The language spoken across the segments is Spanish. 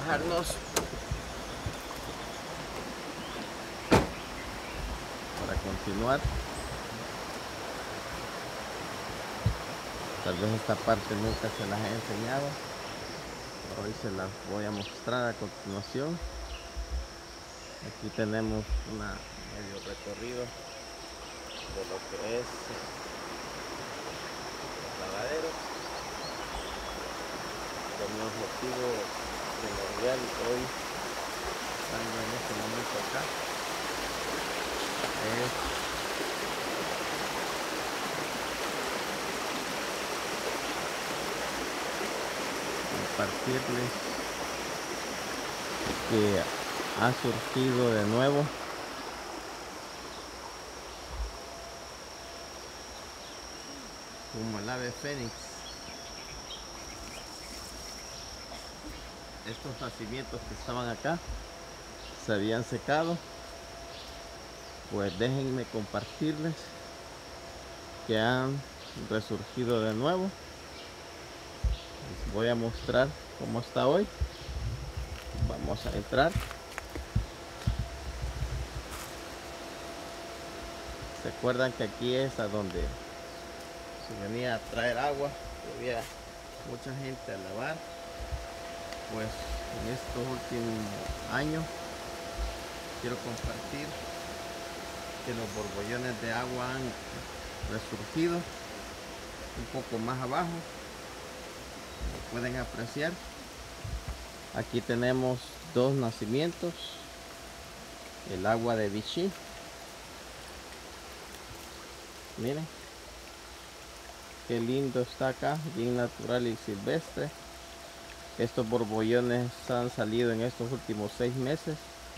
bajarnos para continuar. Tal vez esta parte nunca se las he enseñado, pero hoy se las voy a mostrar a continuación. Aquí tenemos un medio recorrido de lo que es los lavaderos. Con mi objetivo primordial hoy, estando en este momento acá, es compartirles que ha surgido de nuevo como el ave fénix. Estos nacimientos que estaban acá se habían secado, pues déjenme compartirles que han resurgido de nuevo. Les voy a mostrar cómo está hoy. Vamos a entrar. ¿Se acuerdan que aquí es a donde se venía a traer agua? Había mucha gente a lavar. Pues en estos últimos años quiero compartir que los borbollones de agua han resurgido un poco más abajo, como pueden apreciar. Aquí tenemos dos nacimientos, el agua de Vichy. Miren qué lindo está acá, bien natural y silvestre. Estos borbollones han salido en estos últimos 6 meses.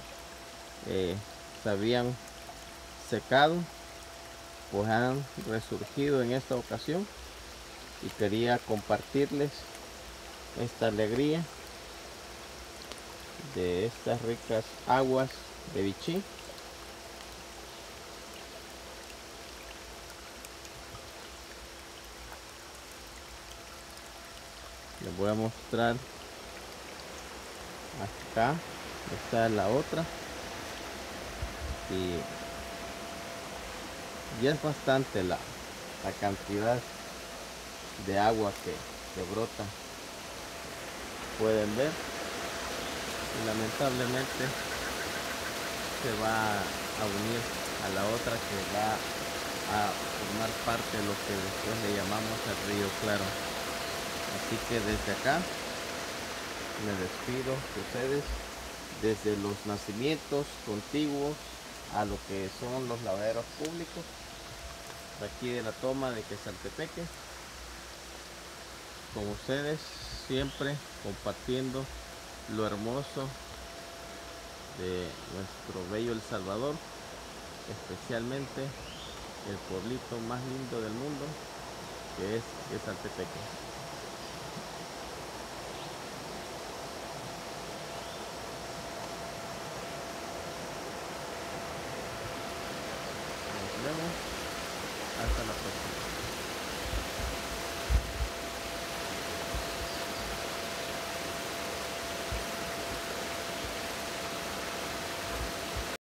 Se habían secado, pues han resurgido en esta ocasión y quería compartirles esta alegría de estas ricas aguas de Vichy. Les voy a mostrar acá. Esta es la otra y es bastante la cantidad de agua que brota. Pueden ver, y lamentablemente se va a unir a la otra que va a formar parte de lo que después le llamamos el río Claro. Así que desde acá me despido de ustedes, desde los nacimientos contiguos a lo que son los lavaderos públicos de aquí de la toma de Quesaltepeque, con ustedes siempre compartiendo lo hermoso de nuestro bello El Salvador, especialmente el pueblito más lindo del mundo, que es Quesaltepeque.